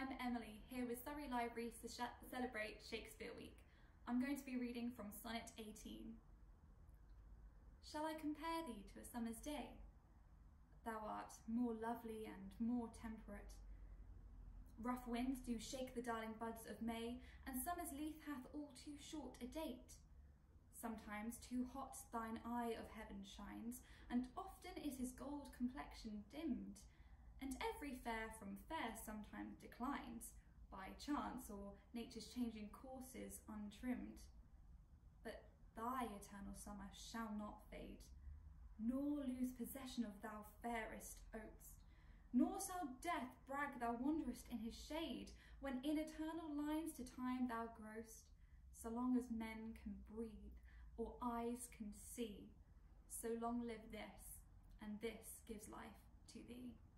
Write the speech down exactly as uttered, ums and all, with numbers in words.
I'm Emily, here with Surrey Library to celebrate Shakespeare Week. I'm going to be reading from Sonnet eighteen. Shall I compare thee to a summer's day? Thou art more lovely and more temperate. Rough winds do shake the darling buds of May, and summer's leaf hath all too short a date. Sometimes too hot thine eye of heaven shines, and often is his gold complexion dimmed, and every fair from fair sometimes declines, by chance or nature's changing courses untrimmed. But thy eternal summer shall not fade, nor lose possession of thou fairest oats, nor shall death brag thou wanderest in his shade, when in eternal lines to time thou growst. So long as men can breathe, or eyes can see, so long live this, and this gives life to thee.